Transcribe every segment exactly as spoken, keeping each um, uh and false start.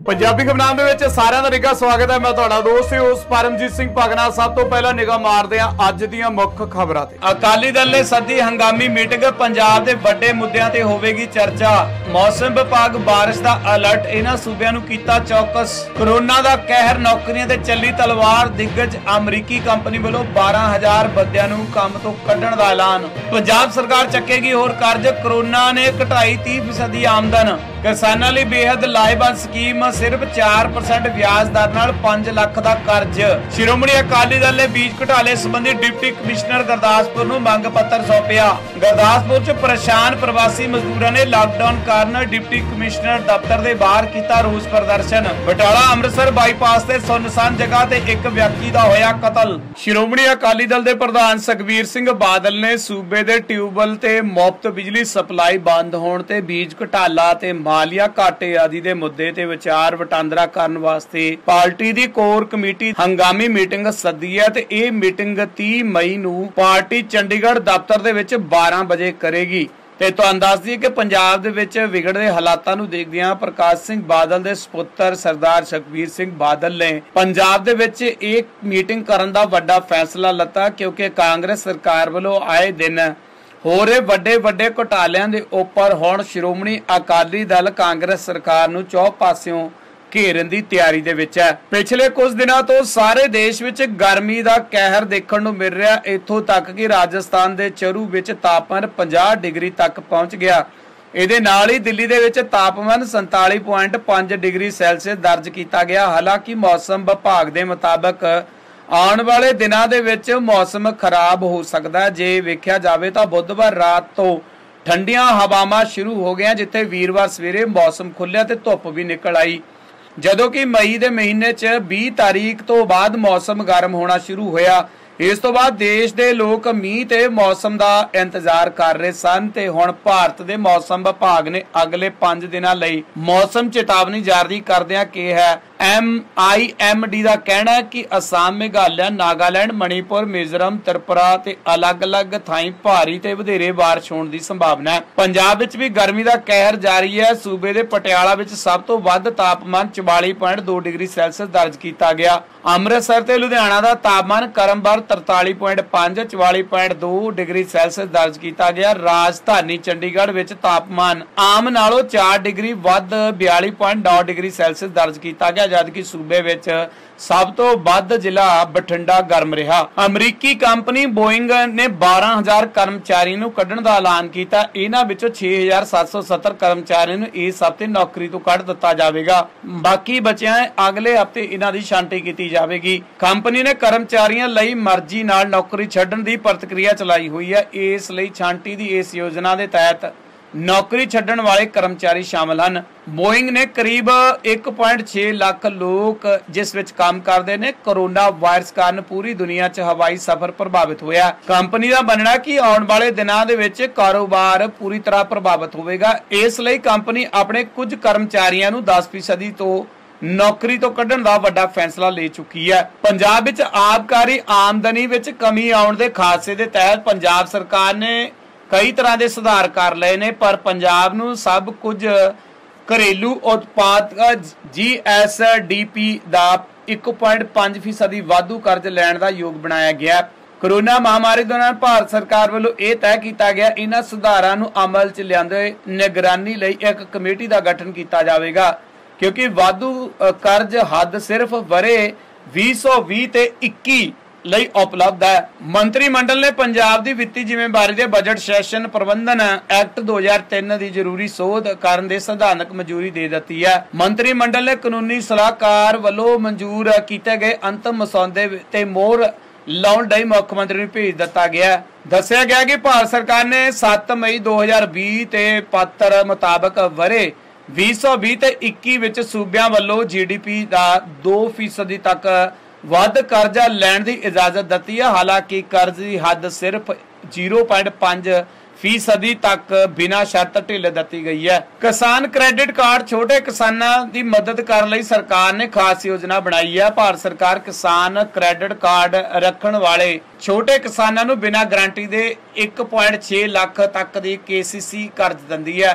पंजाबी खबरां दे विच सारिआं दा निੱਘਾ स्वागत है। मैं तुहाडा दोस्त होस्ट परमजीत सिंह भगना। सब तो पहला निगाह मारदे हां अज दीआं मुੱਖ खबरां ते। अकाली दल ने सद्दी हंगामी मीटिंग, पंजाब दे वड्डे मुद्दिआं ते होवेगी चर्चा। मौसम विभाग बारिश दा अलर्ट, इन्हां सूबिआं नूं कीता चौकस। कोरोना दा कहर, नौकरियां ते चली तलवार। दिग्गज अमरीकी कंपनी ਵੱਲੋਂ बारह हज़ार ਬੰਦਿਆਂ ਨੂੰ ਕੰਮ ਤੋਂ ਕੱਢਣ ਦਾ ਐਲਾਨ। पंजाब सरकार ਚੱਕੇਗੀ ਹੋਰ ਕਰਜ਼। कोरोना ने घटाई तीस फीसदी आमदन। किसानां लई बेहद लाहेबंद स्कीम, सिर्फ चार परसेंट ब्याज दर नाल पांच लाख दा कर्ज। श्रोमणी अकाली दल ने बीज घोटाले संबंधी डिप्टी कमिश्नर गुरदासपुर नूं मंग पत्र सौंपिया। गुरदासपुर च परेशान प्रवासी मजदूरां ने लॉकडाउन कारण डिप्टी कमिश्नर दफ्तर दे बाहर कीता रोस प्रदर्शन। बटाला अमृतसर बाईपास ते सुनसान जगह ते एक व्यक्ति दा होया कतल। श्रोमणी अकाली दल दे प्रधान सुखबीर सिंह बादल ने सूबे दे ट्यूबवैल ते मुफ्त बिजली सप्लाई बंद होण ते बीज घोटाला ते मालिया घाटे आदि दे मुद्दे ते विचार वटांदरा करन वास्ते पार्टी दी कोर कमेटी हंगामी मीटिंग सद्दी है ते इह मीटिंग तीस मई नूं पार्टी चंडीगढ़ दफ्तर दे विच बारह बजे करेगी। ਤੇ ਤੁਹਾਨੂੰ ਦੱਸ ਦਈਏ ਕਿ ਪੰਜਾਬ ਦੇ ਵਿੱਚ ਵਿਗੜਦੇ ਹਾਲਾਤਾਂ ਨੂੰ ਦੇਖਦਿਆਂ ਪ੍ਰਕਾਸ਼ ਸਿੰਘ ਬਾਦਲ ਦੇ ਸੁਪੁੱਤਰ ਸਰਦਾਰ ਸੁਖਬੀਰ ਸਿੰਘ ਬਾਦਲ ਨੇ ਪੰਜਾਬ ਦੇ ਵਿੱਚ ਇੱਕ ਮੀਟਿੰਗ ਕਰਨ ਦਾ ਵੱਡਾ ਫੈਸਲਾ ਲਿੱਤਾ, ਕਿਉਂਕਿ ਕਾਂਗਰਸ ਸਰਕਾਰ ਵੱਲੋਂ ਆਏ ਦਿਨ ਹੋ ਰਹੇ ਵੱਡੇ ਵੱਡੇ ਘੁਟਾਲਿਆਂ ਦੇ ਉੱਪਰ ਹੁਣ ਸ਼੍ਰੋਮਣੀ ਅਕਾਲੀ ਦਲ ਕਾਂਗਰਸ ਸਰਕਾਰ ਨੂੰ ਚੌ ਪਾਸਿਓਂ घेरन की तैयारी दे विच है। पिछले कुछ दिनों तो सारे देश विच गर्मी का कहर देखने को मिल रहा। इत्थों तक कि राजस्थान के चरू विच तापमान पचास डिग्री तक पहुंच गया। इहदे नाल ही दिल्ली दे विच तापमान सैंताली पॉइंट पांच डिग्री सैल्सियस दर्ज किया गया। हालांकि मौसम विभाग के मुताबिक आने वाले दिनों दे विच मौसम खराब हो सकता है। जे वेख्या जाए तो बुधवार रात तो ठंडियां हवावां शुरू हो गई, जिथे वीरवार सवेरे मौसम खुलिया ते धुप भी निकल आई। ਜਦੋਂ कि मई के महीने च बीस तारीख तो बाद मौसम गर्म होना शुरू होया। इस तो बाद देश के लोग मीह ते मौसम का इंतजार कर रहे सन ते हुण भारत के मौसम विभाग ने अगले पांच दिनों लई मौसम चेतावनी जारी करदिआं कहा है। एम आई एम डी का कहना है कि असम, मेघालय, नागालैंड, मणिपुर, मिजोरम, त्रिपुरा ते अलग अलग थाई भारी ते वधेरे बारिश होने की संभावना है। पंजाब विच भी गर्मी का कहर जारी है। सूबे के पटियाला विच सब तो वध तापमान चौवाली पॉइंट दो डिग्री सैल्सियस दर्ज किया गया। अमृतसर ते लुधियाना का तापमान करमबार तरताली पॉइंट पांच चौवाली पॉइंट दो डिग्री सैल्सियस दर्ज किया गया। राजधानी चंडीगढ़ विच तापमान आम नालों चार डिग्री वध बयाली पॉइंट नौ डिग्री सैल्सियस दर्ज किया गया, जबकि सूबे विच सब तो वध जिला बठिंडा गर्म रहा। अमरीकी कंपनी बोइंग ने बारह हजार कर्मचारियों नूं कढण दा ऐलान किया। इन्हां विचों छे हजार सत्त सौ सत्तर कर्मचारियों नूं इस हफ्ते नौकरी तो कढ दिता जाएगा। बाकी बचिया अगले हफ्ते इन्हां दी छांटी की जाएगी। कंपनी ने कर्मचारियों लई मर्जी नाल नौकरी छड्डण दी प्रतिक्रिया चलाई हुई है। इस लई छांटी दी इस योजना के तहत नौकरी छड्डण वाले कर्मचारी शामिल हैं। बोइंग ने करीब एक पॉइंट छे लाख लोग जिस विच काम करते हैं कोरोना वायरस कारण पूरी दुनिया च हवाई सफर प्रभावित होया। कंपनी का मनना कि आने वाले दिनों दे विच कारोबार पूरी तरह प्रभावित होगा। इसलिए कंपनी अपने कुछ कर्मचारियों नूं दस फीसदी तो नौकरी तो कढ़ण दा वड्डा फैसला ले चुकी है। पंजाब विच आबकारी आमदनी विच कमी आउण दे खादसे दे तहत पंजाब सरकार ने कई तरह के सुधार कर लए ने, पर पंजाब नूं सब कुछ घरेलू उत्पाद जी एस डी पी का एक पॉइंट पांच फीसदी वाधू कर्ज लैण का योग बनाया गया। कोरोना महामारी दौरान भारत सरकार वालों यह तय किया गया इन्हां सुधारां नूं अमल च लिआंदे निगरानी लई एक कमेटी का गठन किया जाएगा, क्योंकि वाधू कर्ज हद सिर्फ वरे भी सौ भी ते इक्की ਲਈ उपलब्ध है। मंत्रिमंडल ने पंजाब की वित्ती जिम्मेवारी के बजट सैशन प्रबंधन एक्ट दो हजार तीन की जरूरी सोध करने की संवैधानिक मंजूरी दे दी है। मंत्रिमंडल ने कानूनी सलाहकार वालों मंजूर किए गए अंतिम मसौदे ते मोहर लाउण लई मुख्यमंत्री नूं भेज दिता गया। दस्सिया गया कि भारत सरकार ने सत्त मई दो हजार भी ते पत्र मुताबिक वरे भी सौ भी ते इक्की विच सूबियां वालों जी डी पी का दो फीसदी तक वध कर्जा लैण की इजाजत दी है। हालांकि कर्ज की हद सिर्फ जीरो पॉइंट पांच फीसदी तक बिना शर्त ढिल दी गई है। किसान क्रेडिट कार्ड छोटे किसानों की मदद करने लई सरकार ने खास योजना बनाई है। भारत सरकार किसान क्रेडिट कार्ड रखने वाले छोटे किसानों नूं बिना गारंटी दे एक पॉइंट छे लाख तक की के सी सी कर्ज दिंदी है।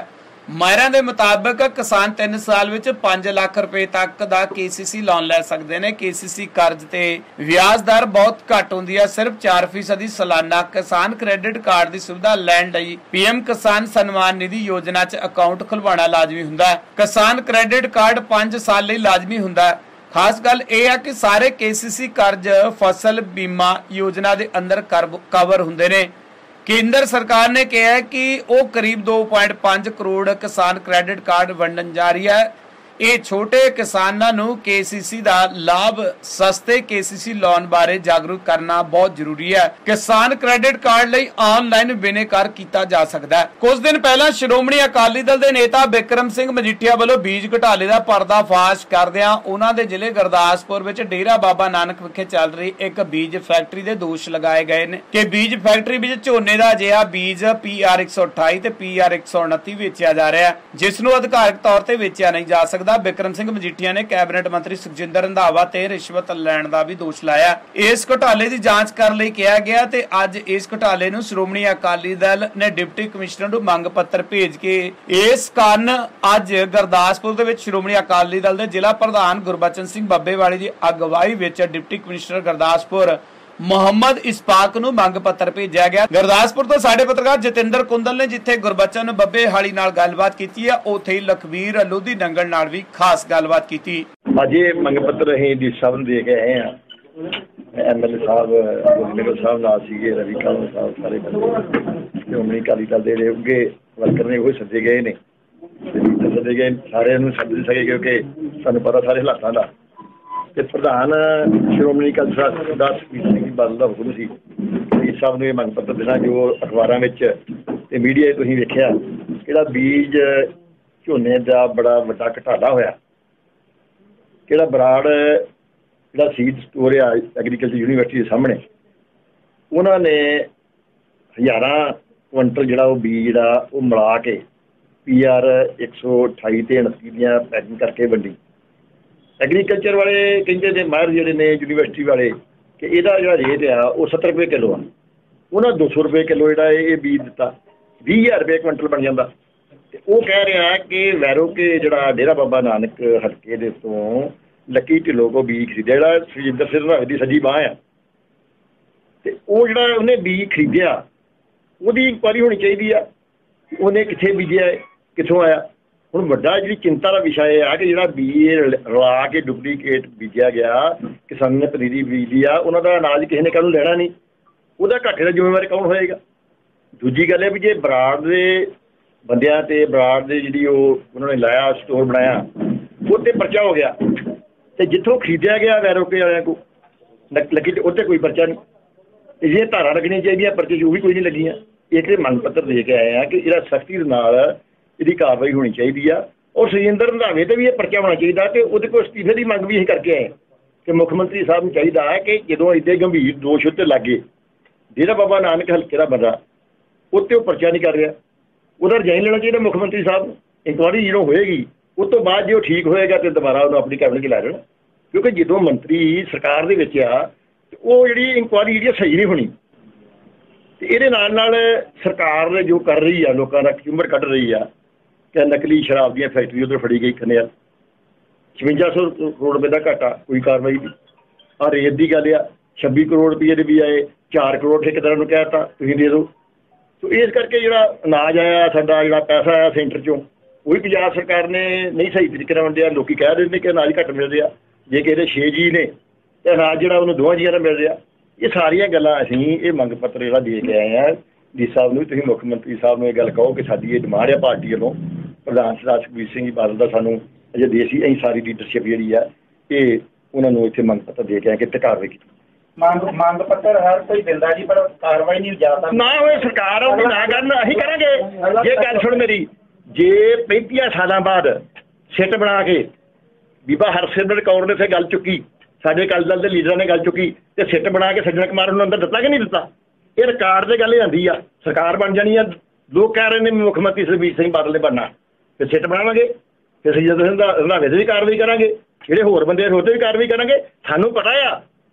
ਮਾਹਿਰਾਂ ਦੇ ਮੁਤਾਬਕ ਕਿਸਾਨ ਤਿੰਨ ਸਾਲ ਵਿੱਚ ਪੰਜ ਲੱਖ ਰੁਪਏ ਤੱਕ ਦਾ ਕੇ ਸੀ ਸੀ ਲੋਨ ਲੈ ਸਕਦੇ ਨੇ। ਕੇ ਸੀ ਸੀ ਕਰਜ਼ ਤੇ ਵਿਆਜ ਦਰ ਬਹੁਤ ਘੱਟ ਹੁੰਦੀ ਹੈ, ਸਿਰਫ ਚਾਰ ਫੀਸਦੀ ਸਾਲਾਨਾ। ਕਿਸਾਨ ਕ੍ਰੈਡਿਟ ਕਾਰਡ ਦੀ ਸੁਵਿਧਾ ਲੈਣ ਲਈ ਪੀ ਐਮ ਕਿਸਾਨ ਸਨਮਾਨ ਨਿਧੀ ਯੋਜਨਾ 'ਚ ਅਕਾਊਂਟ ਖੁਲਵਾਉਣਾ ਲਾਜ਼ਮੀ ਹੁੰਦਾ ਹੈ। ਕਿਸਾਨ ਕ੍ਰੈਡਿਟ ਕਾਰਡ ਪੰਜ ਸਾਲ ਲਈ ਲਾਜ਼ਮੀ ਹੁੰਦਾ ਹੈ। ਖਾਸ ਗੱਲ ਇਹ ਹੈ ਕਿ ਸਾਰੇ ਕੇ ਸੀ ਸੀ ਕਰਜ਼ ਫਸਲ ਬੀਮਾ ਯੋਜਨਾ ਦੇ ਅੰਦਰ ਕਵਰ ਹੁੰਦੇ ਨੇ। ਕੇਂਦਰ ਸਰਕਾਰ ਨੇ ਕਿਹਾ ਕਿ ਉਹ ਕਰੀਬ ਦੋ ਪੁਆਇੰਟ ਪੰਜ ਕਰੋੜ ਕਿਸਾਨ ਕ੍ਰੈਡਿਟ ਕਾਰਡ ਵੰਡਣ ਜਾ ਰਹੀ ਹੈ। ਇਹ ਛੋਟੇ ਕਿਸਾਨਾਂ ਨੂੰ ਕੇ ਸੀ ਸੀ ਦਾ ਲਾਭ, ਸਸਤੇ ਕੇ ਸੀ ਸੀ ਲੋਨ ਬਾਰੇ ਜਾਗਰੂਕ ਕਰਨਾ ਬਹੁਤ ਜ਼ਰੂਰੀ ਹੈ। ਕਿਸਾਨ ਕ੍ਰੈਡਿਟ ਕਾਰਡ ਲਈ ਆਨਲਾਈਨ ਬਿਨੇਕਾਰ ਕੀਤਾ ਜਾ ਸਕਦਾ ਹੈ। ਕੁਝ ਦਿਨ ਪਹਿਲਾਂ ਸ਼੍ਰੋਮਣੀ ਅਕਾਲੀ ਦਲ ਦੇ ਨੇਤਾ ਬਿਕਰਮ ਸਿੰਘ ਮਜੀਠੀਆ ਵੱਲੋਂ ਬੀਜ ਘੁਟਾਲੇ ਦਾ ਪਰਦਾਫਾਸ਼ ਕਰਦਿਆਂ ਉਹਨਾਂ ਦੇ ਜ਼ਿਲ੍ਹੇ ਗੁਰਦਾਸਪੁਰ ਵਿੱਚ ਡੇਰਾ ਬਾਬਾ ਨਾਨਕ ਵਿਖੇ ਚੱਲ ਰਹੀ ਇੱਕ ਬੀਜ ਫੈਕਟਰੀ ਦੇ ਦੋਸ਼ ਲਗਾਏ ਗਏ ਨੇ ਕਿ ਬੀਜ ਫੈਕਟਰੀ ਵਿੱਚ ਝੋਨੇ ਦਾ ਅਜਿਹਾ ਬੀਜ ਪੀ ਆਰ ਇੱਕ ਸੌ ਅਠਾਈ ਤੇ ਪੀ ਆਰ ਇੱਕ ਸੌ ਉਨੱਤੀ ਵੇਚਿਆ ਜਾ ਰਿਹਾ ਹੈ, ਜਿਸ ਨੂੰ ਅਧਿਕਾਰਕ ਤੌਰ ਤੇ ਵੇਚਿਆ ਨਹੀਂ ਜਾ ਸਕਦਾ। ਬਿਕਰਮ ਸਿੰਘ ਮਜੀਠੀਆ ਨੇ ਕੈਬਨਿਟ ਮੰਤਰੀ ਸੁਖਜਿੰਦਰ ਰੰਧਾਵਾ ਤੇ ਰਿਸ਼ਵਤ ਲੈਣ ਦਾ ਵੀ ਦੋਸ਼ ਲਾਇਆ। ਇਸ ਘੁਟਾਲੇ ਦੀ ਜਾਂਚ ਕਰਨ ਲਈ ਕਿਹਾ ਗਿਆ ਤੇ ਅੱਜ ਇਸ ਘੁਟਾਲੇ ਨੂੰ ਸ਼੍ਰੋਮਣੀ ਅਕਾਲੀ ਦਲ ਨੇ ਡਿਪਟੀ ਕਮਿਸ਼ਨਰ ਨੂੰ ਮੰਗ ਪੱਤਰ ਭੇਜ ਕੇ ਇਸ ਕਾਰਨ ਅੱਜ ਗੁਰਦਾਸਪੁਰ ਦੇ ਵਿੱਚ ਸ਼੍ਰੋਮਣੀ ਅਕਾਲੀ ਦਲ ਦੇ ਜ਼ਿਲ੍ਹਾ ਪ੍ਰਧਾਨ ਗੁਰਬਚਨ ਸਿੰਘ ਬੱਬੇਵਾਲੀ ਦੀ ਅਗਵਾਈ ਵਿੱਚ ਡਿਪਟੀ ਕਮਿਸ਼ਨਰ ਗੁਰਦਾਸਪੁਰ ਮੁਹੰਮਦ ਇਸਫਾਕ ਨੂੰ ਮੰਗ ਪੱਤਰ ਭੇਜਿਆ ਗਿਆ। ਗੁਰਦਾਸਪੁਰ ਤੋਂ ਸਾਡੇ ਪੱਤਰਕਾਰ ਜਤਿੰਦਰ ਕੁੰਦਲ ਨੇ ਜਿੱਥੇ ਗੁਰਬਚਨ ਬੱਬੇਹਾਲੀ ਨਾਲ ਗੱਲਬਾਤ ਕੀਤੀ ਹੈ, ਉੱਥੇ ਲਖਵੀਰ ਲੋਧੀ ਨੰਗਲ ਨਾਲ ਵੀ ਖਾਸ ਗੱਲਬਾਤ ਕੀਤੀ। ਅੱਜ ਇਹ ਮੰਗ ਪੱਤਰ ਅਸੀਂ ਡੀ ਸਾਹਿਬ ਨੂੰ ਦੇ ਕੇ ਆਏ ਹਾਂ। M L A sahib, Gurmel sahib ਨਾਲ ਸੀਗੇ, ਰਵੀ ਕਾਲੂ ਸਾਹਿਬ, ਸਾਰੇ ਬੰਦੇ ਸ਼੍ਰੋਮਣੀ ਅਕਾਲੀ ਦਲ ਦੇ ਅੱਗੇ ਵਰਕਰ ਨੇ ਉਹ ਸੱਦੇ ਗਏ ਨੇ, ਸੱਦੇ ਗਏ ਸਾਰਿਆਂ ਨੂੰ ਸੱਦ ਨਹੀਂ ਸਕੇ ਕਿਉਂਕਿ ਸਾਨੂੰ ਪਤਾ ਸਾਰੇ ਹਾਲਾਤਾਂ ਦਾ। ਤੇ ਪ੍ਰਧਾਨ ਸ਼੍ਰੋਮਣੀ ਅਕਾਲੀ ਦਲ ਦਾ ਸੁਖਬੀਰ ਸਿੰਘ ਬਾਦਲ ਦਾ ਹੁਕਮ ਸੀ ਇਸ ਸਾਹਿਬ ਨੂੰ ਇਹ ਮੰਗ ਪੱਤਰ ਦੇਣਾ, ਜੋ ਅਖਬਾਰਾਂ ਵਿੱਚ ਤੇ ਮੀਡੀਆ 'ਚ ਤੁਸੀਂ ਵੇਖਿਆ ਕਿਹੜਾ ਬੀਜ ਝੋਨੇ ਦਾ ਬੜਾ ਵੱਡਾ ਘੁਟਾਲਾ ਹੋਇਆ। ਕਿਹੜਾ ਬਰਾੜ ਜਿਹੜਾ ਸੀਡ ਸਟੋਰ ਆ ਐਗਰੀਕਲਚਰ ਯੂਨੀਵਰਸਿਟੀ ਦੇ ਸਾਹਮਣੇ, ਉਹਨਾਂ ਨੇ ਹਜ਼ਾਰਾਂ ਕੁਇੰਟਲ ਜਿਹੜਾ ਉਹ ਬੀਜ ਜਿਹੜਾ ਉਹ ਮਿਲਾ ਕੇ ਪੀ ਆਰ ਇੱਕ ਸੌ ਅਠਾਈ ਤੇ ਉਨੱਤੀ ਦੀਆਂ ਪੈਕਿੰਗ ਕਰਕੇ ਵੰਡੀ। ਐਗਰੀਕਲਚਰ ਵਾਲੇ ਕਹਿੰਦੇ ਨੇ, ਮਾਹਿਰ ਜਿਹੜੇ ਨੇ ਯੂਨੀਵਰਸਿਟੀ ਵਾਲੇ, ਕਿ ਇਹਦਾ ਜਿਹੜਾ ਰੇਟ ਆ ਉਹ ਸੱਤਰ ਰੁਪਏ ਕਿਲੋ ਆ। ਉਹਨਾਂ ਦੋ ਸੌ ਰੁਪਏ ਕਿਲੋ ਜਿਹੜਾ ਇਹ ਬੀਜ ਦਿੱਤਾ, ਵੀਹ ਹਜ਼ਾਰ ਰੁਪਏ ਕੁਇੰਟਲ ਬਣ ਜਾਂਦਾ। ਤੇ ਉਹ ਕਹਿ ਰਿਹਾ ਕਿ ਵੈਰੋ ਕੇ ਜਿਹੜਾ ਡੇਰਾ ਬਾਬਾ ਨਾਨਕ ਹਲਕੇ ਦੇ ਤੋਂ ਲੱਕੀ ਢਿੱਲੋਂ ਕੋ ਬੀਜ ਖਰੀਦਿਆ, ਜਿਹੜਾ ਸੁਖਜਿੰਦਰ ਸਿੰਘ ਰੰਧਾਵੇ ਦੀ ਸੱਜੀ ਬਾਂਹ ਆ, ਤੇ ਉਹ ਜਿਹੜਾ ਉਹਨੇ ਬੀਜ ਖਰੀਦਿਆ ਉਹਦੀ ਇਨਕੁਆਇਰੀ ਹੋਣੀ ਚਾਹੀਦੀ ਆ, ਉਹਨੇ ਕਿੱਥੇ ਬੀਜਿਆ, ਕਿੱਥੋਂ ਆਇਆ। ਹੁਣ ਵੱਡਾ ਜਿਹੜੀ ਚਿੰਤਾ ਦਾ ਵਿਸ਼ਾ ਇਹ ਆ ਕਿ ਜਿਹੜਾ ਬੀਜ ਰਲਾ ਕੇ ਡੁਪਲੀਕੇਟ ਬੀਜਿਆ ਗਿਆ, ਕਿਸਾਨਾਂ ਨੇ ਪਨੀਰੀ ਬੀਜੀ ਆ, ਉਹਨਾਂ ਦਾ ਅਨਾਜ ਕਿਸੇ ਨੇ ਕੱਲ੍ਹ ਨੂੰ ਲੈਣਾ ਨਹੀਂ, ਉਹਦਾ ਘਾਟੇ ਦਾ ਜ਼ਿੰਮੇਵਾਰ ਕੌਣ ਹੋਏਗਾ। ਦੂਜੀ ਗੱਲ ਹੈ ਵੀ ਜੇ ਬਰਾੜ ਦੇ ਬੰਦਿਆਂ ਤੇ ਬਰਾੜ ਦੇ ਜਿਹੜੀ ਉਹ ਉਹਨਾਂ ਨੇ ਲਾਇਆ ਸਟੋਰ ਬਣਾਇਆ, ਉਹ 'ਤੇ ਪਰਚਾ ਹੋ ਗਿਆ, ਤੇ ਜਿੱਥੋਂ ਖਰੀਦਿਆ ਗਿਆ ਵੈਰੋਕੇ ਵਾਲਿਆਂ ਕੋਲ ਲੱਗੀ ਤੇ ਉੱਥੇ ਕੋਈ ਪਰਚਾ ਨਹੀਂ। ਇਹ ਧਾਰਾ ਲੱਗਣੀਆਂ ਚਾਹੀਦੀਆਂ, ਪਰਚੇ 'ਚ ਉਹ ਵੀ ਕੋਈ ਨਹੀਂ ਲੱਗੀਆਂ। ਇੱਕ ਮੰਗ ਪੱਤਰ ਦੇ ਕੇ ਆਏ ਆ ਕਿ ਜਿਹੜਾ ਸਖਤੀ ਦੇ ਨਾਲ ਇਹਦੀ ਕਾਰਵਾਈ ਹੋਣੀ ਚਾਹੀਦੀ ਆ, ਔਰ ਸੁਖਜਿੰਦਰ ਰੰਧਾਵੇ ਤੇ ਵੀ ਇਹ ਪਰਚਾ ਹੋਣਾ ਚਾਹੀਦਾ। ਤੇ ਉਹਦੇ ਕੋਲ ਅਸਤੀਫੇ ਦੀ ਮੰਗ ਵੀ ਅਸੀਂ ਕਰਕੇ ਆਏ ਕਿ ਮੁੱਖ ਮੰਤਰੀ ਸਾਹਿਬ ਨੂੰ ਚਾਹੀਦਾ ਹੈ ਕਿ ਜਦੋਂ ਇੱਡੇ ਗੰਭੀਰ ਦੋਸ਼ ਉੱਤੇ ਲੱਗੇ, ਡੇਰਾ ਬਾਬਾ ਨਾਨਕ ਹਲਕੇ ਦਾ ਬੰਦਾ ਉੱਤੇ ਉਹ ਪਰਚਾ ਨਹੀਂ ਕਰ ਰਿਹਾ, ਉਹਦਾ ਰਿਜ਼ਾਈਨ ਲੈਣਾ ਚਾਹੀਦਾ ਮੁੱਖ ਮੰਤਰੀ ਸਾਹਿਬ ਨੂੰ। ਇਨਕੁਆਇਰੀ ਜਦੋਂ ਹੋਏਗੀ ਉਸ ਤੋਂ ਬਾਅਦ ਜੇ ਉਹ ਠੀਕ ਹੋਏਗਾ ਤੇ ਦੁਬਾਰਾ ਉਹਨੂੰ ਆਪਣੀ ਕੈਬਨਿਟ 'ਚ ਲੈ ਲੈਣਾ, ਕਿਉਂਕਿ ਜਦੋਂ ਮੰਤਰੀ ਸਰਕਾਰ ਦੇ ਵਿੱਚ ਆ ਤੇ ਉਹ ਜਿਹੜੀ ਇਨਕੁਆਇਰੀ ਜਿਹੜੀ ਸਹੀ ਨਹੀਂ ਹੋਣੀ। ਤੇ ਇਹਦੇ ਨਾਲ ਨਾਲ ਸਰਕਾਰ ਜੋ ਕਰ ਰਹੀ ਆ, ਲੋਕਾਂ ਦਾ ਕਚੂੰਬਰ ਕੱਢ ਰਹੀ ਆ ਕਿ ਨਕਲੀ ਸ਼ਰਾਬ ਦੀਆਂ ਫੈਕਟਰੀ ਉੱਧਰ ਫੜੀ ਗਈ ਖੰਨਿਆਲ, ਛਵੰਜਾ ਸੌ ਕਰੋੜ ਰੁਪਏ ਦਾ ਘਾਟਾ, ਕੋਈ ਕਾਰਵਾਈ ਨਹੀਂ। ਆਹ ਰੇਤ ਦੀ ਗੱਲ ਆ, ਛੱਬੀ ਕਰੋੜ ਰੁਪਏ ਦੇ ਵੀ ਆਏ, ਚਾਰ ਕਰੋੜ ਠੇਕੇਦਾਰਾਂ ਨੂੰ ਕਹਿ ਦਿੱਤਾ ਤੁਸੀਂ ਦੇ ਦਿਓ। ਸੋ ਇਸ ਕਰਕੇ ਜਿਹੜਾ ਅਨਾਜ ਆਇਆ, ਸਾਡਾ ਜਿਹੜਾ ਪੈਸਾ ਆਇਆ ਸੈਂਟਰ 'ਚੋਂ, ਉਹ ਵੀ ਪੰਜਾਬ ਸਰਕਾਰ ਨੇ ਨਹੀਂ ਸਹੀ ਤਰੀਕੇ ਨਾਲ ਵੰਡਿਆ। ਲੋਕੀ ਕਹਿ ਰਹੇ ਨੇ ਕਿ ਅਨਾਜ ਘੱਟ ਮਿਲ ਰਿਹਾ, ਜੇ ਕਿਸੇ ਦੇ ਛੇ ਜੀ ਨੇ ਤੇ ਅਨਾਜ ਜਿਹੜਾ ਉਹਨੂੰ ਦੋਵਾਂ ਜੀਆਂ ਦਾ ਮਿਲ ਰਿਹਾ। ਇਹ ਸਾਰੀਆਂ ਗੱਲਾਂ ਅਸੀਂ ਇਹ ਮੰਗ ਪੱਤਰ ਜਿਹੜਾ ਦੇ ਕੇ ਆਏ ਹਾਂ ਡੀ ਸਾਹਿਬ ਨੂੰ। ਤੁਸੀਂ ਮੁੱਖ ਮੰਤਰੀ ਸਾਹਿਬ ਨੂੰ ਇਹ ਗੱਲ ਕਹੋ ਕਿ ਸਾਡੀ ਇਹ ਡਿਮਾਂਡ ਆ ਪਾਰਟੀ ਵੱਲੋਂ, ਪ੍ਰਧਾਨ ਸਰਦਾਰ ਸੁਖਬੀਰ ਸਿੰਘ ਬਾਦਲ ਦਾ ਸਾਨੂੰ ਅਜੇ ਦੇਸੀ ਅਸੀਂ ਸਾਰੀ ਲੀਡਰਸ਼ਿਪ ਜਿਹੜੀ ਆ ਇਹ ਉਹਨਾਂ ਨੂੰ ਇੱਥੇ ਮੰਗ ਪੱਤਰ ਦੇ ਕੇ ਆਏ ਕਿ ਤੇ ਕਾਰਵਾਈ ਕੀਤੀ। ਮੰਗ ਮੰਗ ਪੱਤਰ ਹਰ ਕੋਈ ਦਿੰਦਾ ਜੀ, ਪਰ ਕਾਰਵਾਈ ਨਹੀਂ ਜ਼ਿਆਦਾ ਨਾ ਹੋਏ ਸਰਕਾਰ ਉਹਦੀ ਨਾ ਕਰਨ, ਅਸੀਂ ਕਰਾਂਗੇ। ਜੇ ਗੱਲ ਸੁਣ ਮੇਰੀ, ਜੇ ਪੈਂਤੀਆਂ ਸਾਲਾਂ ਬਾਅਦ ਸਿੱਟ ਬਣਾ ਕੇ ਬੀਬਾ ਹਰਸਿਮਰਤ ਕੌਰ ਨੇ ਇੱਥੇ ਗੱਲ ਚੁੱਕੀ, ਸਾਡੇ ਅਕਾਲੀ ਦਲ ਦੇ ਲੀਡਰਾਂ ਨੇ ਗੱਲ ਚੁੱਕੀ, ਤੇ ਸਿੱਟ ਬਣਾ ਕੇ ਸੱਜਣ ਕੁਮਾਰ ਨੂੰ ਅੰਦਰ ਦਿੱਤਾ ਕਿ ਨਹੀਂ ਦਿੱਤਾ, ਇਹ ਰਿਕਾਰਡ ਤੇ ਗੱਲ ਆਉਂਦੀ ਆ। ਸਰਕਾਰ ਬਣ ਜਾਣੀ ਆ, ਲੋਕ ਕਹਿ ਰਹੇ ਨੇ ਮੁੱਖ ਮੰਤਰੀ ਸੁਖਬੀਰ ਸਿੰਘ ਬਾਦਲ ਨੇ ਬਣਨਾ, ਫਿਰ ਸਿੱਟ ਬਣਾਵਾਂਗੇ, ਫਿਰ ਸੁਖਜਿੰਦਰ ਸਿੰਘ ਰੰਧਾਵੇ ਤੇ ਵੀ ਕਾਰਵਾਈ ਕਰਾਂਗੇ, ਜਿਹੜੇ ਹੋਰ ਬੰਦੇ ਹੋਰ ਤੇ ਵੀ ਕਾਰਵਾਈ ਕਰਾਂਗੇ। ਸਾਨੂੰ ਪਤਾ ਆ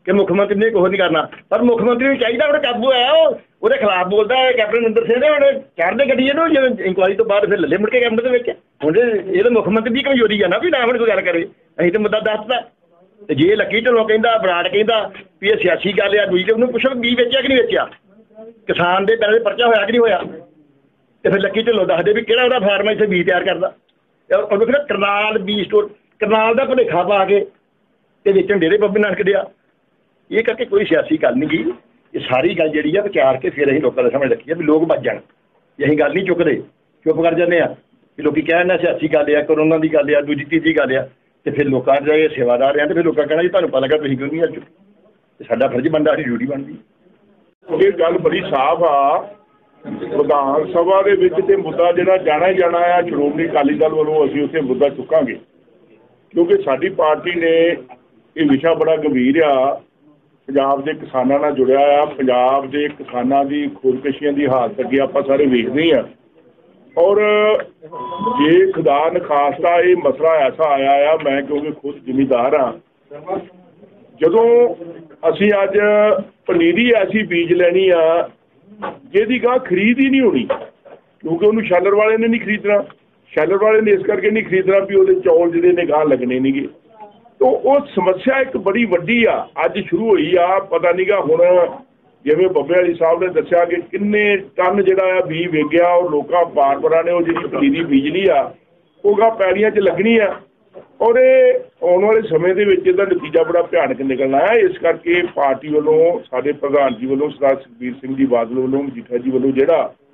कि मुख मंत्री ने कुछ नहीं करना, पर मुख मंत्री भी चाहिए उन्हें काबू आया वो खिलाफ बोलता है कैप्टन अमरिंदर सिंह ने उन्हें चारते गड्डी जो इंक्वायरी तो बाद फिर ले मुड़ के कैबिनेट के हूँ ये तो मुख मंत्री की कमजोरी है ना भी ना हम कोई गल करे अं तो मुद्दा दसता तो जे लक्की ढिल्लों कहता बराड़ कहता भी ये सियासी गल है दूई उन्होंने पुछो बी वेचा कि नहीं वेचा किसान के पैसे परचा होया कि नहीं होया तो फिर लक्की ढिल्लों दसदे भी किहड़ा उहदा फार्मा इत्थे बीज तैयार करता उन्होंने कहना करनाल बीज स्टोर करनाल का भुलेखा पा के ते वेचण डेरे बाबे नानक दिया ये करके कोई सियासी गल नहीं गई ये सारी गल जी है विचार के फिर अं लोगों के सामने रखी है भी लोग बच जाए अं गल नहीं चुकते चुप कर जाने कि लोग कहना सियासी गल है कोरोना की गल है दूजी तीजी गल है तो फिर लोगों के सेवादार हैं तो फिर लोग कहना जी तुहानूं पता लगा तुसीं क्यों नहीं अज चुके साडा फर्ज बनता साडी ड्यूटी बनती ये गल बड़ी साफ आ विधान सभा दे विच ते मुद्दा जिहड़ा जाना ही जाना है श्रोमणी अकाली दल वालों असीं उत्थे मुद्दा चुकांगे क्योंकि साडी पार्टी ने ये विशा बड़ा गंभीर आ पंजाब के किसानों नाल जुड़िया आ पंजाब के किसानों की खुदकशियां की हालत अगे आपां सारे वेखदे हैं और जे खुदा नखास्ता ये मसला ऐसा आया आ मैं क्योंकि खुद जिमीदार हाँ जदों असीं अज पनीरी ऐसी बीज लैनी आ जिहदी गां खरीद ही नहीं होनी क्योंकि उन्होंने शैलर वाले ने नहीं खरीदना शैलर वाले ने इस करके नहीं खरीदना भी वो चौल जिहड़े ने गां लगने नहीं गे तो वो समस्या एक बड़ी वड्डी आ अज शुरू हुई आ पता नहीं गा हुण जिवें बब्बे वाली साहब ने दस्सिया कि किन्ने टन जिहड़ा बीज वेगया और लोकां बार-बार ने वो जिहड़ी पनीरी बीजनी आ वो गां पैड़ियां च लगनी आ और आने वाले समय के विच इहदा नतीजा बड़ा भयानक निकलना है। इस करके पार्टी वालों साडे प्रधान जी वालों सरदार सुखबीर सिंह जी बादल वालों मजीठा जी वालों जिहड़ा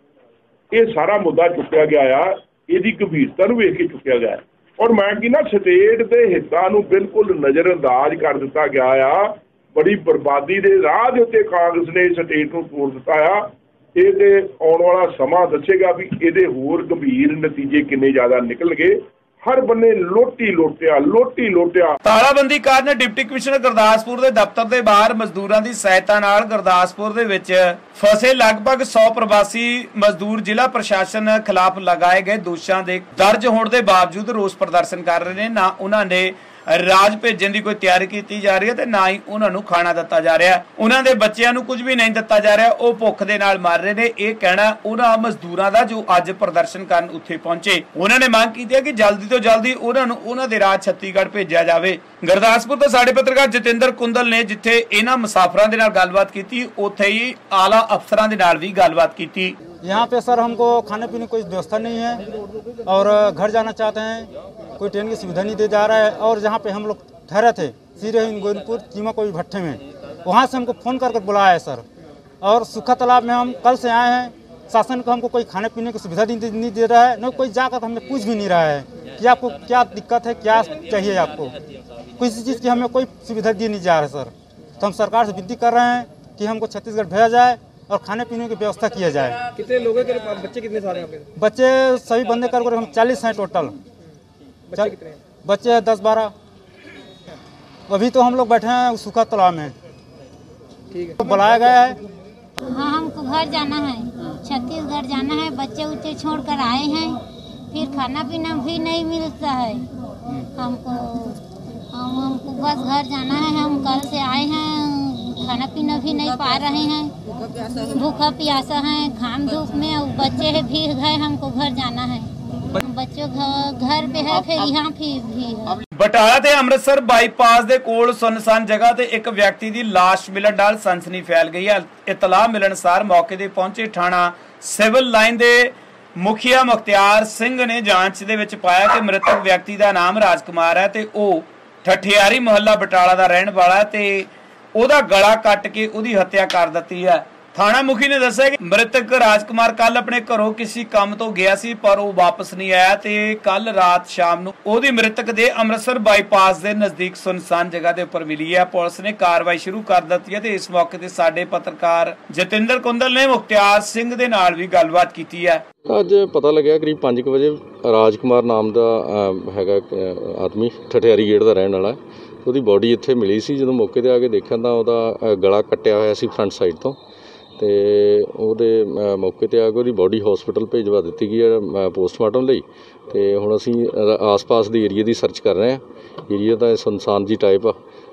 ये सारा मुद्दा चुकिया गया आ इहदी गंभीरता नूं वेख के चुकिया गया और मैं कहना स्टेट के हितों नूं बिल्कुल नज़रअंदाज कर दिता गया आ। बड़ी बर्बादी के राह के उत्ते कांग्रेस ने स्टेट नूं तोड़ दिता आ। ये ते आने वाला समा दसेगा भी इहदे होर गंभीर नतीजे किन्ने ज़्यादा निकल गए। हर बन्ने लोटी लोटिया लोटी लोटिया तालाबंदी कारण डिप्टी कमिश्नर गुरदासपुर के दफ्तर के बाहर मजदूरों की सहायता नाल गुरदासपुर दे विच फसे लगभग सौ प्रवासी मजदूर जिला प्रशासन खिलाफ लगाए गए दोषां दे दर्ज होने के बावजूद रोस प्रदर्शन कर रहे हैं। ना उन्होंने राज भेजन की कोई तैयारी की जा रही है तो ना ही उन्होंने खाना दिता जा रहा है। उन्होंने बच्चों को कुछ भी नहीं दिता जा रहा, वो भुख दे नाल मर रहे हैं। यह कहना उन्होंने मजदूरों का जो अज प्रदर्शन करन उत्थे पहुंचे उन्होंने मांग की है कि जल्दी तो जल्दी उन्होंने उन्होंने राज छत्तीसगढ़ भेजा जाए। गुरदासपुर तो साडे पत्रकार जतिंदर कुंदल ने जिथे इन्हां मुसाफिरां दे नाल गलबात की उत्थे ही आला अफसरां दे नाल भी गलबात की। यहाँ पे सर हमको खाने पीने की कोई व्यवस्था नहीं है और घर जाना चाहते हैं, कोई ट्रेन की सुविधा नहीं दे जा रहा है। और जहाँ पे हम लोग ठहरे थे सीधे गोविंदपुर चीमा कोई भट्टे में, वहाँ से हमको फ़ोन कर कर बुलाया है सर। और सूखा तालाब में हम कल से आए हैं, शासन को हमको कोई खाने पीने की सुविधा नहीं दे रहा है, न कोई जाकर हमें पूछ भी नहीं रहा है कि आपको क्या दिक्कत है, क्या चाहिए आपको। किसी चीज़ की हमें कोई सुविधा दी नहीं जा रहा है सर। तो हम सरकार से विनती कर रहे हैं कि हमको छत्तीसगढ़ भेजा जाए और खाने पीने की व्यवस्था किया जाए। कितने लोगों के बच्चे कितने सारे हैं? बच्चे सभी बंदे कर हम चालीस हैं टोटल। बच्चे कितने हैं? बच्चे हैं दस बारह। अभी तो हम लोग बैठे हैं सूखा तालाब में। ठीक है, तो बुलाया गया है। हाँ, हमको घर जाना है, छत्तीसगढ़ जाना है। बच्चे उच्चे छोड़ कर आए हैं, फिर खाना पीना भी नहीं मिलता है हमको। हम हमको बस घर जाना है। हम कल से आए हैं, खाना पीना भी नहीं पा रहे हैं, भूखा प्यासा है, घाम धूप में। और बच्चे है भीग गए, हमको घर जाना है। बच्चों घर पे है, फिर यहाँ फिर भी है। बटाला ते अमृतसर बाईपास दे कोल सुनसान जगह ते एक व्यक्ति की लाश मिलण नाल सनसनी फैल गई है। इतलाह मिलणसार मौके ते पहुंचे थाना सिविल लाइन दे मुखिया मुख्तियार सिंह ने जांच दे विच पाया कि मृतक व्यक्ति का नाम राजकुमार है ते ओ ठठियारी मोहल्ला बटाला का रहने वाला है ते ओदा गला कट के ओदी हत्या कर दी है। थाना मुखी ने दस्सिया कि मृतक राजकुमार कल अपने घरों किसी काम तो गया सी पर वो वापस नहीं आया ते कल रात शाम नूं ओदी मृतक दे अमृतसर बाईपास दे नजदीक सुनसान जगह दे उपर मिली है। पुलिस ने कार्रवाई शुरू कर दी है ते इस मौके ते साडे पत्रकार जतिंदर कुंदल ने मुख्तियार सिंह दे नाल भी गलबात की है। अज पता लग्या करीब पाँच बजे राजकुमार नाम का हैगा आदमी ठठियारी गेट का रहने वाला, ਉਹਦੀ बॉडी इत्थे मिली सी। ਜਦੋਂ मौके ਤੇ आ के देखा तो ਉਹਦਾ गला कट्टिया होया सी फ्रंट साइड तो ਤੇ ਉਹਦੇ मौके ਤੇ आ के ਉਹਦੀ बॉडी हॉस्पिटल भेजवा ਦਿੱਤੀ गई है पोस्टमार्टम ਲਈ। ਤੇ ਹੁਣ ਅਸੀਂ ਆਸ-ਪਾਸ ਦੇ ਏਰੀਏ ਦੀ ਸਰਚ ਕਰ ਰਹੇ ਹਾਂ। ਏਰੀਆ ਤਾਂ ਸੁਨਸਾਨ ਜੀ ਟਾਈਪ ਆ,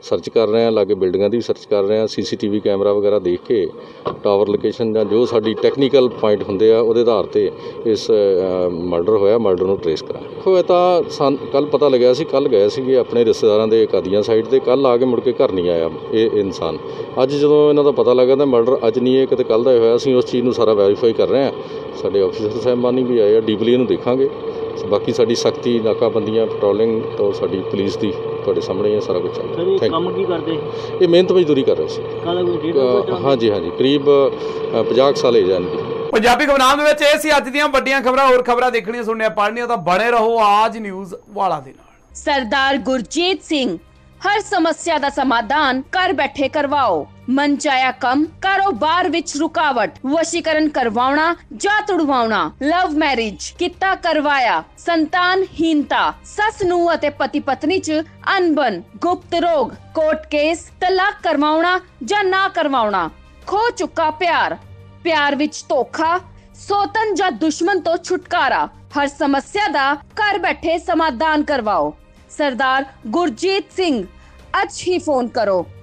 ਸਰਚ ਕਰ ਰਹੇ ਹਾਂ, ਲਾਗੇ ਬਿਲਡਿੰਗਾਂ ਦੀ ਵੀ ਸਰਚ ਕਰ ਰਹੇ ਹਾਂ, ਸੀਸੀਟੀਵੀ ਕੈਮਰਾ ਵਗੈਰਾ ਦੇਖ ਕੇ ਟਾਵਰ ਲੋਕੇਸ਼ਨ ਜਾਂ ਜੋ ਸਾਡੀ ਟੈਕਨੀਕਲ ਪੁਆਇੰਟ ਹੁੰਦੇ ਆ ਉਹਦੇ ਆਧਾਰ ਤੇ ਇਸ ਮਰਡਰ ਹੋਇਆ, ਮਰਡਰ ਨੂੰ ਟਰੇਸ ਕਰਾਂ। ਦੇਖੋ ਇਹ ਤਾਂ ਸਾਨ ਕੱਲ੍ਹ ਪਤਾ ਲੱਗਿਆ ਸੀ, ਕੱਲ੍ਹ ਗਏ ਸੀਗੇ ਆਪਣੇ ਰਿਸ਼ਤੇਦਾਰਾਂ ਦੇ ਕਾਦੀਆਂ ਸਾਈਡ ਤੇ, ਕੱਲ੍ਹ ਆ ਕੇ ਮੁੜ ਕੇ ਘਰ ਨਹੀਂ ਆਇਆ ਇਹ ਇਨਸਾਨ। ਅੱਜ ਜਦੋਂ ਇਹਨਾਂ ਦਾ ਪਤਾ ਲੱਗਾ ਤਾਂ ਮਰਡਰ ਅੱਜ ਨਹੀਂ ਹੈ, ਕਿਤੇ ਕੱਲ੍ਹ ਦਾ ਹੋਇਆ। ਅਸੀਂ ਉਸ ਚੀਜ਼ ਨੂੰ ਸਾਰਾ ਵੈਰੀਫਾਈ ਕਰ ਰਹੇ ਹਾਂ, ਸਾਡੇ ਆਫੀਸਰ ਸਾਹਿਬਾਨੀ ਵੀ ਆਏ ਆ, ਡੀਪਲੀ ਇਹਨੂੰ ਦੇਖਾਂਗੇ। ਬਾਕੀ ਸਾਡੀ ਸਖਤੀ, ਨਾਕਾਬੰਦੀਆਂ, ਪੈਟਰੋਲਿੰਗ ਤੋਂ ਸਾਡੀ ਪੁਲਿਸ ਦੀ ਤੁਹਾਡੇ ਸਾਹਮਣੇ ਹੀ ਸਾਰਾ ਕੁਝ ਚੱਲ ਰਿਹਾ। ਕੰਮ ਕੀ ਕਰਦੇ? ਇਹ ਮਿਹਨਤ ਮਜ਼ਦੂਰੀ ਕਰ ਰਹੇ ਸੀ। ਹਾਂਜੀ ਹਾਂਜੀ, ਕਰੀਬ ਪੰਜਾਹ ਸਾਲ ਏਜ ਹੈ ਇਹਨਾਂ ਦੀ। ਪੰਜਾਬੀ ਖਬਰਾਂ ਦੇ ਵਿੱਚ ਇਹ ਸੀ ਅੱਜ ਦੀਆਂ ਵੱਡੀਆਂ ਖਬਰਾਂ। ਹੋਰ ਖਬਰਾਂ ਦੇਖਣੀਆਂ, ਸੁਣਨੀਆਂ, ਪੜ੍ਹਨੀਆਂ ਤਾਂ ਬਣੇ ਰਹੋ ਆਜ ਨਿਊਜ਼ ਵਾਲਾ ਦੇ ਨਾਲ। सरदार गुरजीत सिंह, हर समस्या ਦਾ ਸਮਾਧਾਨ ਘਰ ਬੈਠੇ ਕਰਵਾਓ। ਮਨਚਾਇਆ ਕੰਮ, ਕਾਰੋਬਾਰ ਵਿੱਚ ਰੁਕਾਵਟ, ਵਸ਼ੀਕਰਨ ਕਰਵਾਉਣਾ ਜਾਂ ਤੁੜਵਾਉਣਾ, ਲਵ ਮੈਰਿਜ ਕੀਤਾ ਕਰਵਾਇਆ, ਸੰਤਾਨਹੀਨਤਾ, ਸੱਸ ਨੂੰ ਅਤੇ ਪਤੀ ਪਤਨੀ ਚ ਅਣਬਣ, ਗੁਪਤ ਰੋਗ, ਕੋਰਟ ਕੇਸ, ਤਲਾਕ ਕਰਵਾਉਣਾ ਜਾਂ ਨਾ ਕਰਵਾਉਣਾ, ਖੋ ਚੁੱਕਾ ਪਿਆਰ, ਪਿਆਰ ਵਿੱਚ ਧੋਖਾ, ਸੋਤਨ ਜਾਂ ਦੁਸ਼ਮਣ ਤੋਂ ਛੁਟਕਾਰਾ, ਹਰ ਸਮੱਸਿਆ ਦਾ ਘਰ ਬੈਠੇ ਸਮਾਧਾਨ ਕਰਵਾਓ। सरदार गुरजीत सिंह, आज ही फोन करो